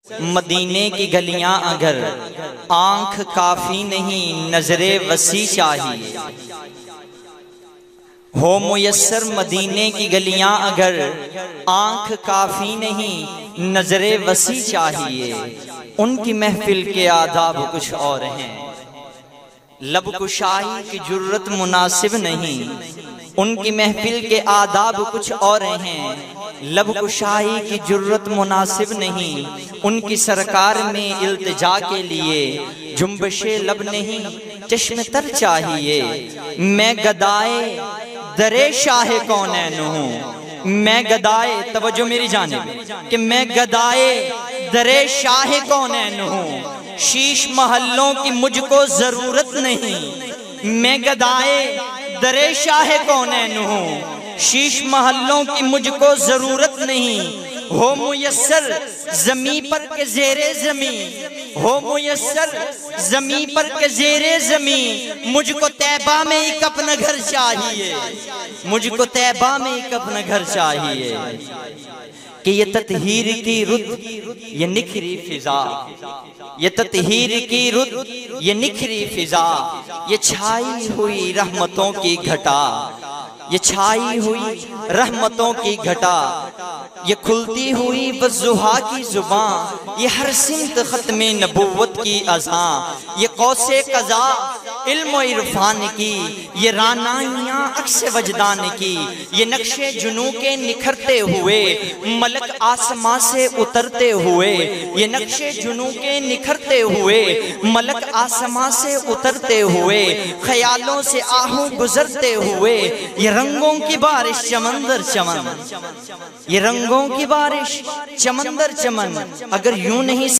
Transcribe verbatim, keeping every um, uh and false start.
مدینے کی گلیاں اگر آنکھ کافی نہیں، نظر وسیع چاہیے ہو میسر۔ مدینے کی گلیاں اگر آنکھ کافی نہیں، نظر وسیع چاہیے۔ ان کی محفل کے آداب کچھ اور ہیں، لب کشائی کی جرت مناسب نہیں۔ ان کی محفل کے آداب کچھ اور ہیں، لب کشائی کی جرت مناسب نہیں۔ ان کی سرکار میں التجا کے لیے جنبش لب نہیں، چشم تر چاہیے۔ میں گدائے درے شاہ کونین ہوں، میں گدائے، توجہ میری جانب، کہ میں گدائے درے شاہ کونین ہوں، شیش محلوں کی مجھ کو ضرورت نہیں۔ میں گدائے درے شاہ کونین ہوں، شیش محلوں کی مجھ کو ضرورت نہیں۔ ہو میسر زمین پر کے زیر زمین، ہو میسر زمین پر کے زیر زمین، مجھ کو طیبہ میں ایک اپنا گھر چاہیے، مجھ کو طیبہ میں ایک اپنا گھر چاہیے۔ کہ یہ تطہیر کی رت یہ نکھری فضا، یہ تطہیر کی رت یہ نکھری فضا، یہ چھائی ہوئی رحمتوں کی گھٹا، یہ چھائی ہوئی رحمتوں کی گھٹا، یہ کھلتی ہوئی والضحیٰ کی زبان، یہ ہر سمت ختم نبوت کی اذان، یہ قوس قضا علم و عرفان کی، یہ رانائیاں عکس وجدان کی، یہ نقش جنوں کے نکھرتے ہوئے ملک آسمان سے اترتے ہوئے، یہ نقش جنوں کے نکھرتے ہوئے ملک آسمان سے اترتے ہوئے، خیالوں سے آہوں گزرتے ہوئے، یہ رنگوں کی بارش چمندر چمن، یہ رنگوں کی بارش چمندر چمن۔ اگر یوں نہیں